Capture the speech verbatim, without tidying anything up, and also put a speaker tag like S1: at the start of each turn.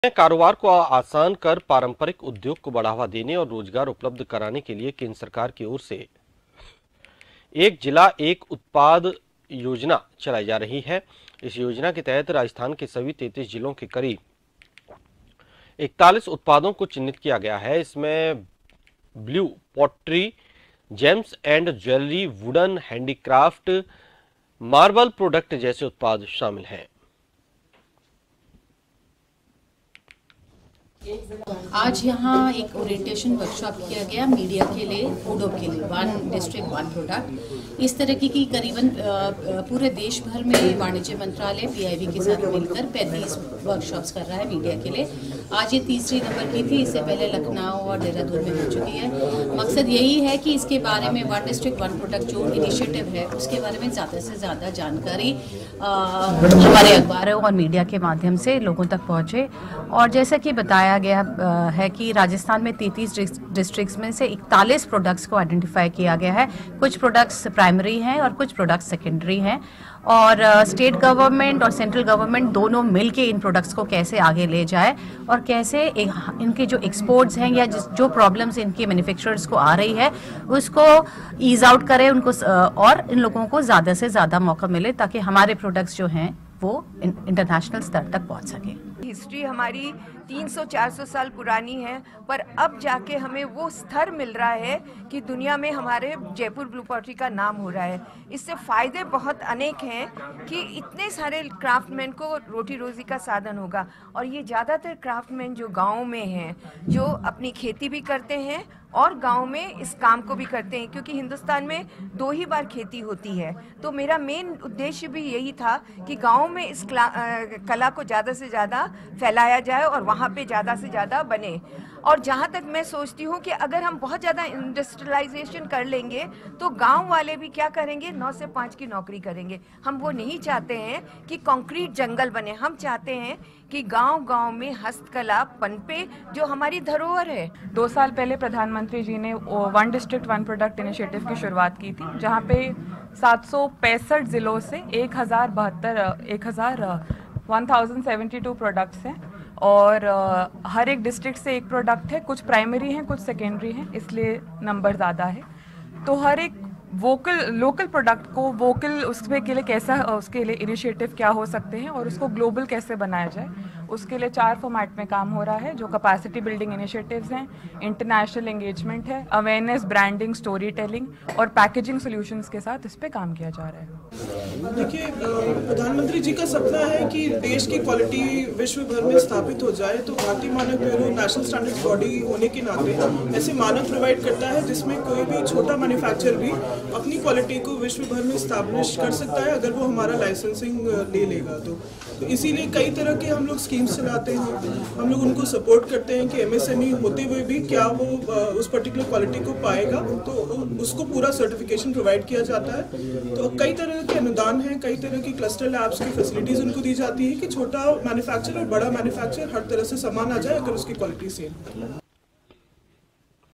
S1: कारोबार को आसान कर पारंपरिक उद्योग को बढ़ावा देने और रोजगार उपलब्ध कराने के लिए केंद्र सरकार की ओर से एक जिला एक उत्पाद योजना चलाई जा रही है। इस योजना के तहत राजस्थान के सभी तैंतीस जिलों के करीब इकतालीस उत्पादों को चिन्हित किया गया है। इसमें blue pottery, gems and jewellery, wooden handicraft, marble product जैसे उत्पाद शामिल हैं।
S2: आज यहाँ एक ओरिएंटेशन वर्कशॉप किया गया मीडिया के लिए, फूडों के लिए, वन डिस्ट्रिक्ट वन प्रोडक्ट। इस तरह की, की करीबन पूरे देश भर में वाणिज्य मंत्रालय पीआईबी के साथ मिलकर पैंतीस वर्कशॉप्स कर रहा है मीडिया के लिए। आज ये तीसरी नंबर की थी, इससे पहले लखनऊ और देहरादून में हो चुकी है। मकसद यही है कि इसके बारे में वन डिस्ट्रिक्ट वन प्रोडक्ट जो इनिशिएटिव है उसके बारे में ज़्यादा से ज़्यादा जानकारी हमारे अखबारों और मीडिया के माध्यम से लोगों तक पहुँचे। और जैसा कि बताया गया है कि राजस्थान में तैंतीस डिस्ट्रिक्ट्स में से इकतालीस प्रोडक्ट्स को आइडेंटिफाई किया गया है। कुछ प्रोडक्ट्स प्राइमरी हैं और कुछ प्रोडक्ट्स सेकेंडरी हैं। और स्टेट uh, गवर्नमेंट और सेंट्रल गवर्नमेंट दोनों मिलके इन प्रोडक्ट्स को कैसे आगे ले जाए और कैसे एक, इनके जो एक्सपोर्ट्स हैं या जिस जो प्रॉब्लम्स इनके मैन्युफैक्चरर्स को आ रही है उसको ईज आउट करें उनको, और इन लोगों को ज़्यादा से ज़्यादा मौका मिले ताकि हमारे प्रोडक्ट्स जो हैं वो इंटरनेशनल स्तर तक पहुंच सके।
S3: हिस्ट्री हमारी तीन सौ चार सौ साल पुरानी है, पर अब जाके हमें वो स्तर मिल रहा है कि दुनिया में हमारे जयपुर ब्लू पॉटरी का नाम हो रहा है। इससे फ़ायदे बहुत अनेक हैं कि इतने सारे क्राफ्टमैन को रोटी रोज़ी का साधन होगा। और ये ज़्यादातर क्राफ्टमैन जो गाँव में हैं, जो अपनी खेती भी करते हैं और गांव में इस काम को भी करते हैं, क्योंकि हिंदुस्तान में दो ही बार खेती होती है। तो मेरा मेन उद्देश्य भी यही था कि गांव में इस कला को ज़्यादा से ज़्यादा फैलाया जाए और वहाँ पे ज़्यादा से ज़्यादा बने। और जहाँ तक मैं सोचती हूँ कि अगर हम बहुत ज़्यादा इंडस्ट्रियलाइजेशन कर लेंगे तो गांव वाले भी क्या करेंगे, नौ से पाँच की नौकरी करेंगे। हम वो नहीं चाहते हैं कि कंक्रीट जंगल बने। हम चाहते हैं कि गांव-गांव में हस्तकला पनपे, जो हमारी धरोहर है।
S4: दो साल पहले प्रधानमंत्री जी ने one district one product initiative की शुरुआत की थी, जहाँ पे सात सौ पैंसठ जिलों से एक हज़ार बहत्तर एक हज़ार one thousand seventy two products हैं और uh, हर एक डिस्ट्रिक्ट से एक प्रोडक्ट है। कुछ प्राइमरी हैं, कुछ सेकेंडरी हैं, इसलिए नंबर ज़्यादा है। तो हर एक वोकल लोकल प्रोडक्ट को वोकल उसके के लिए कैसा, उसके लिए इनिशिएटिव क्या हो सकते हैं और उसको ग्लोबल कैसे बनाया जाए, उसके लिए चार फॉर्मेट में काम हो रहा है, जो कैपेसिटी बिल्डिंग इनिशिएटिव्स हैं, इंटरनेशनल एंगेजमेंट है, अवेयरनेस, ब्रांडिंग, स्टोरी टेलिंग और पैकेजिंग सॉल्यूशंस के साथ इस पे काम किया जा रहा है।
S5: देखिए, प्रधानमंत्री जी का सपना है कि देश की क्वालिटी विश्व भर में स्थापित हो जाए। तो भारतीय मानक ब्यूरो नेशनल स्टैंडर्ड्स बॉडी होने के नाते ऐसे मानक प्रोवाइड करता है जिसमें कोई भी छोटा मैन्युफैक्चरर भी अपनी क्वालिटी को विश्व भर में स्टैब्लिश कर सकता है अगर वो हमारा लाइसेंसिंग ले लेगा। तो, तो इसीलिए कई तरह के हम लोग स्कीम्स चलाते हैं। हम लोग उनको सपोर्ट करते हैं कि एमएसएमई होते हुए भी क्या वो उस पर्टिकुलर क्वालिटी को पाएगा, तो उसको पूरा सर्टिफिकेशन प्रोवाइड किया जाता है। तो कई तरह के अनुदान हैं, कई तरह की क्लस्टर लैब्स की फैसिलिटीज़ उनको दी जाती है कि छोटा मैन्युफैक्चरर और बड़ा मैन्युफैक्चरर हर तरह से सामान आ जाए अगर उसकी क्वालिटी सेम।